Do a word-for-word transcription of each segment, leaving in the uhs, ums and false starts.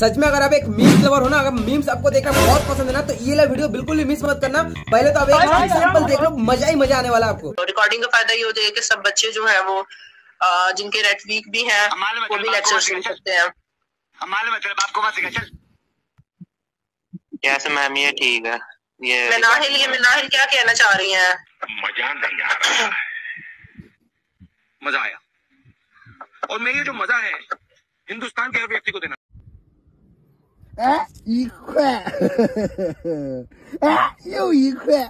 सच में अगर आप एक मीम्स लवर हो ना, अगर मीम्स आपको देखना बहुत पसंद है ना, तो ये वाला वीडियो बिल्कुल भी मिस मत करना। पहले तो आप एक एग्जांपल देख लो, मजा ही मजा आने वाला है आपको। रिकॉर्डिंग का फायदा ये हो जाएगा कि सब बच्चे जो है वो जिनके रेट वीक भी हैं वो भी लेक्चर सुन सकते हैं। हमारे मतलब आपको मत सिखा चल। कैसे मैम ये ठीक है। ये मिनाहिल ये मिनाहिल क्या कहना चाह रही हैं? मजा नहीं आ रहा। मजा आया और मैं ये जो मजा है हिंदुस्तान के हर व्यक्ति को देना। 啊，一块，啊，又一块，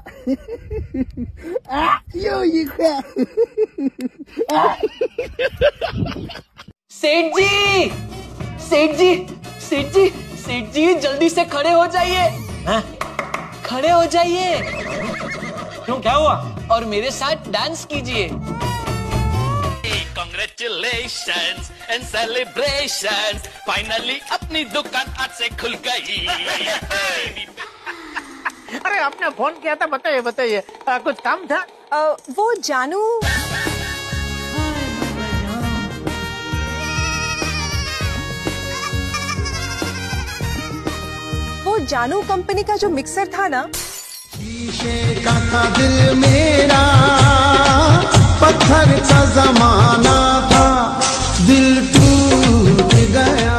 啊，又一块，啊。 सेठ जी, सेठ जी, सेठ जी, सेठ जी जल्दी से खड़े हो जाइए। हाँ? खड़े हो जाइए। क्यों क्या हुआ? और मेरे साथ डांस कीजिए। Congratulations and celebrations, finally अपनी दुकान आज से खुल गई। अरे आपने फोन किया था, बताइए बताइए कुछ काम था? आ, वो जानू वो जानू कंपनी का जो मिक्सर था ना, शीशे का था दिल मेरा, पत्थर का जमाना था, दिल टूट गया।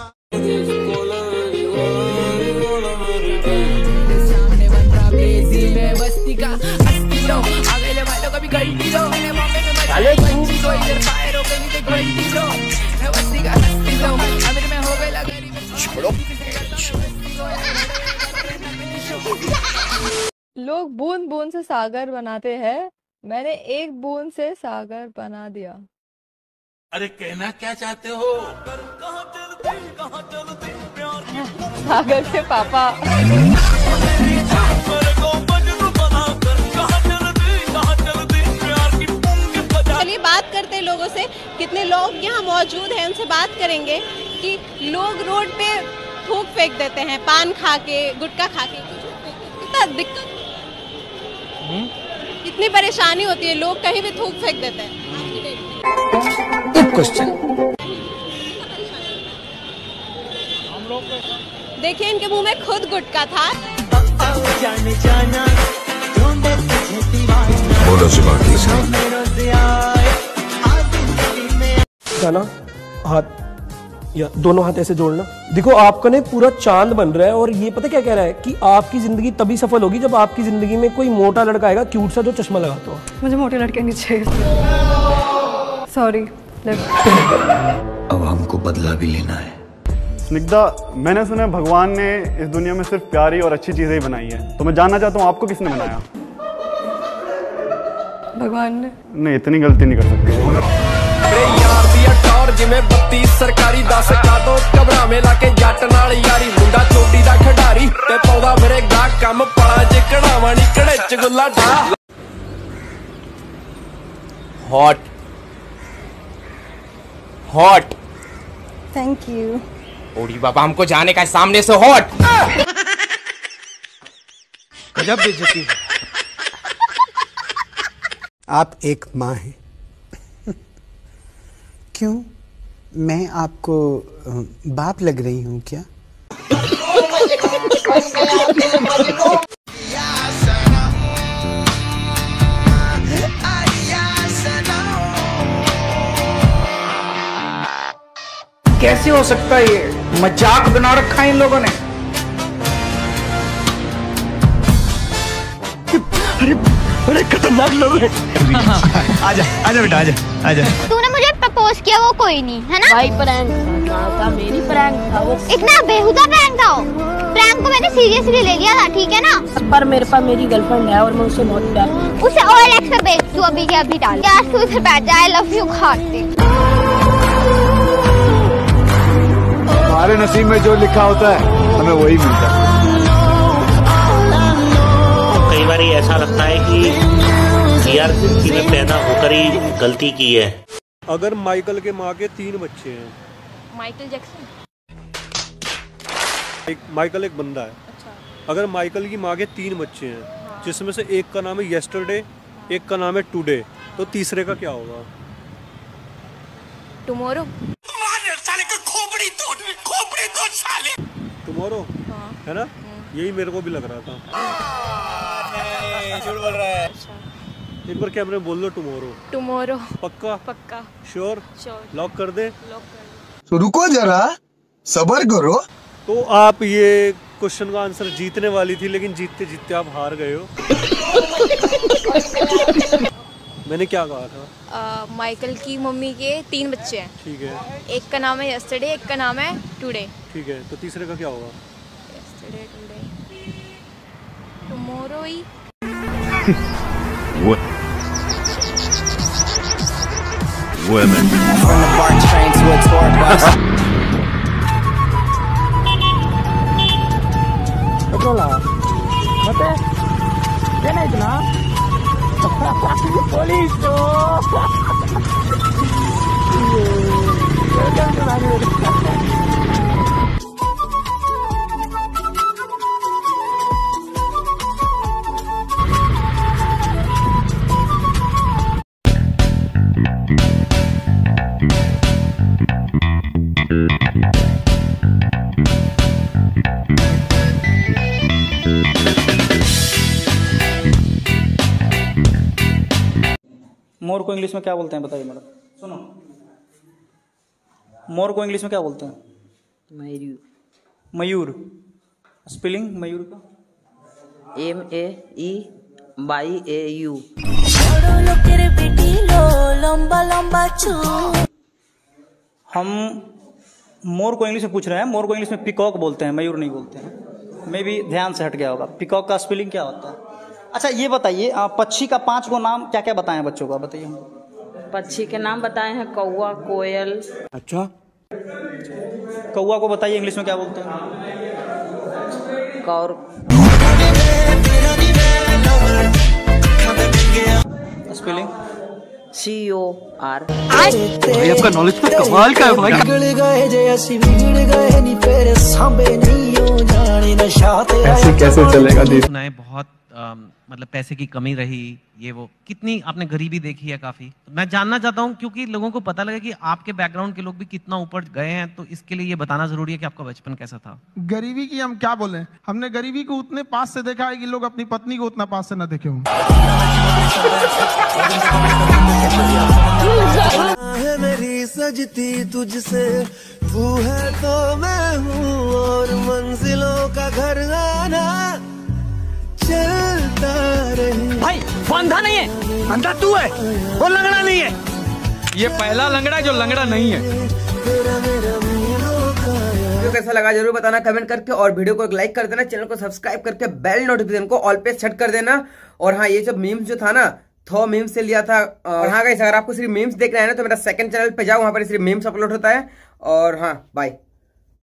सामने बन रहा बेसी में बस्ती का अस्सी लो, आगे ले वालों का भी घंटी लो, मेरे मौके में बचा पंची लो, इधर फायर हो गई तो घंटी लो, मैं बस्ती का अस्सी लो, अमीर में हो गई लगेरी में छोड़ो। लोग बूंद बूंद से सागर बनाते हैं, मैंने एक बूंद से सागर बना दिया। अरे कहना क्या चाहते हो? सागर के पापा। चलिए बात करते हैं लोगों से, कितने लोग यहाँ मौजूद हैं उनसे बात करेंगे कि लोग रोड पे थूक फेंक देते हैं, पान खा के, गुटखा खा के, कितना दिक्कत, कितनी परेशानी होती है, लोग कहीं भी थूक फेंक देते हैं। एक क्वेश्चन, देखिए इनके मुंह में खुद गुटखा था। जाना हाथ या दोनों हाथ ऐसे जोड़ना। देखो आपका ने पूरा चांद बन रहा है और ये पता क्या कह रहा है कि आपकी जिंदगी तभी सफल होगी जब आपकी जिंदगी में कोई मोटा लड़का आएगा, क्यूट सा, जो चश्मा लगाता हो। मुझे मोटे लड़के नहीं चाहिए, सॉरी। अब हमको बदला भी लेना है। स्निग्धा, मैंने सुना है भगवान ने इस दुनिया में सिर्फ प्यारी और अच्छी चीजें ही बनाई है, तो मैं जानना चाहता हूँ आपको किसने बनाया? भगवान ने। नहीं, इतनी गलती नहीं कर सकते। जिमें बत्तीस सरकारी दस का दो कबरा में लाके जट नाल यारी, मुंडा चोटी दा खिडारी ते पौधा मेरे गा कम पड़ा जे कढ़ावा नी कड़े च गुल्ला ढा। Hot hot, thank you. ओडी बाबा हमको जाने का सामने से हॉट। गजब बेइज्जती। आप एक माँ हैं। क्यों, मैं आपको बाप लग रही हूँ क्या? कैसे हो सकता है ये? मजाक बना रखा है इन लोगों ने। अरे अरे खतरनाक लोग हैं। आजा आजा बेटा, आजा आजा। तूने मुझे प्रपोज किया वो कोई नहीं है ना? भाई प्रैंक था, मेरी प्रैंक था वो। इतना बेहुदा प्रैंक था वो। प्रैंक को मैंने सीरियसली ले लिया था, ठीक है ना? पर मेरे पास मेरी गर्लफ्रेंड है और मैं उसे बहुत प्यार करती हूं। उसे और एक्स पे भेज तू अभी के अभी डाल। यार तू इधर बैठ जा, आई लव यू खाते। हमारे नसीब में जो लिखा होता है हमें वही मिलता है। कई बार ऐसा लगता है कि यार जिंदगी में पैदा होकर ही गलती की है। अगर माइकल के माँ के तीन बच्चे हैं, माइकल जैक्सन, एक माइकल एक बंदा है। अच्छा। अगर माइकल की माँ के तीन बच्चे हैं, हाँ। जिसमें से एक का नाम है येस्टरडे, एक का नाम है टुडे, तो तीसरे का क्या होगा? टुमारो। खोपड़ी तोड़, खोपड़ी तोड़। टुमारो है ना, यही मेरे को भी लग रहा था। झूठ बोल रहा है। एक बार कैमरे में बोल लो टुमारो। टुमारो। पक्का? पक्का। श्योर? श्योर। लॉक कर दे? लॉक कर दे। तो रुको जरा, सब्र करो। तो आप ये क्वेश्चन का आंसर जीतने वाली थी, लेकिन जीतते जीतते आप हार गए हो। मैंने क्या कहा था? uh, माइकल की मम्मी के तीन बच्चे हैं। ठीक है। एक का नाम है यस्टरडे, एक का नाम है टुडे। ठीक है, तो तीसरे का क्या होगा? यस्टरडे, टुडे, टुमारो ही। Women. From the BART train to a tour bus. Betul lah. Mate, kena itu na. Polis tu. Jangan tu lagi. मोर को इंग्लिश में क्या बोलते हैं बताइए मैडम। सुनो, मोर को इंग्लिश में क्या बोलते हैं? मयूर। मयूर। स्पेलिंग मयूर का? M A E Y A U. हम मोर को इंग्लिश में पूछ रहे हैं। मोर को इंग्लिश में पिकॉक बोलते हैं, मयूर नहीं बोलते हैं। मे भी ध्यान से हट गया होगा। पिकॉक का स्पेलिंग क्या होता है? अच्छा ये बताइए, पक्षी का पांच गो नाम क्या क्या बताएं बच्चों का, बताइए। पक्षी के नाम बताए हैं कौवा, कोयल। अच्छा, कौवा को बताइए इंग्लिश में क्या बोलते हैं? कौर। स्पेलिंग? C O R. भाई आपका नॉलेज तो कमाल का है भाई। ऐसे कैसे चलेगा दी? सुनाए बहुत आ, मतलब पैसे की कमी रही, ये वो कितनी आपने गरीबी देखी है काफी। मैं जानना चाहता हूँ क्योंकि लोगों को पता लगे कि आपके बैकग्राउंड के लोग भी कितना ऊपर गए हैं, तो इसके लिए ये बताना जरूरी है कि आपका बचपन कैसा था। गरीबी की हम क्या बोले, हमने गरीबी को उतने पास से देखा है कि लोग अपनी पत्नी को उतना पास से न देखे हों। मेरी सजती तुझसे, तू है तो मैं हूँ, और मंजिलों का घर आना चलता रही। भाई वो अंधा नहीं है, अंधा तू है, वो लंगड़ा नहीं है। ये पहला लंगड़ा जो लंगड़ा नहीं है। वीडियो कैसा लगा जरूर बताना कमेंट करके, और वीडियो को एक लाइक कर देना, चैनल को सब्सक्राइब करके बेल नोटिफिकेशन को ऑल पे सेट कर देना। और हाँ, ये सब मीम्स जो था ना, थो मीम्स से लिया था। और हाँ गाइस, अगर आपको सिर्फ मीम्स देखना है ना तो मेरा सेकंड चैनल पे जाओ, वहां पर सिर्फ मीम्स अपलोड होता है। और हाँ, बाय।